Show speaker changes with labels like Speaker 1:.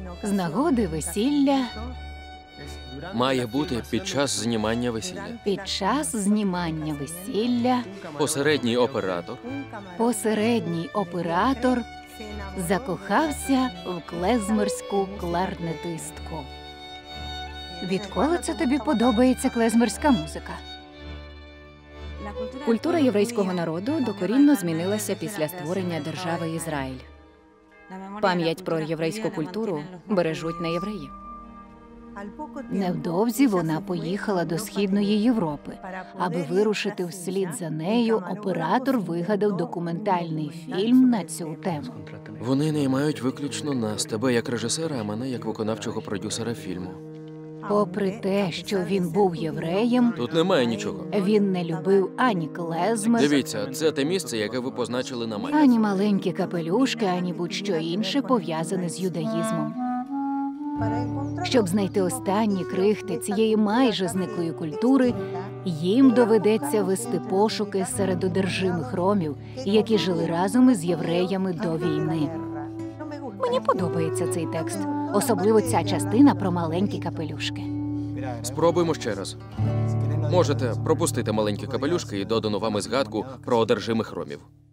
Speaker 1: З нагоди весілля,
Speaker 2: Має бути під час знімання весілля.
Speaker 1: під час знімання весілля,
Speaker 2: Посередній оператор
Speaker 1: посередній оператор закохався в клезмерську кларнетистку. Відколи це тобі подобається клезмерська музика?
Speaker 3: Культура єврейського народу докорінно змінилася після створення держави Ізраїль. Пам'ять про єврейську культуру бережуть не євреї.
Speaker 1: Невдовзі вона поїхала до Східної Європи. Аби вирушити вслід за нею, оператор вигадав документальний фільм на цю тему.
Speaker 2: Вони наймають виключно нас, тебе як режисера, а мене як виконавчого продюсера фільму.
Speaker 1: Попри те, що він був євреєм,
Speaker 2: Тут немає нічого.
Speaker 1: він не любив ані клезмер,
Speaker 2: Дивіться, це те місце, яке ви позначили на мапі.
Speaker 1: ані маленькі капелюшки, ані будь-що інше пов'язане з юдаїзмом. Щоб знайти останні крихти цієї майже зниклої культури, їм доведеться вести пошуки серед одержимих ромів, які жили разом із євреями до війни. Мені подобається цей текст, особливо ця частина про маленькі капелюшки.
Speaker 2: Спробуємо ще раз. Можете пропустити маленькі капелюшки і додану вами згадку про одержимих ромів.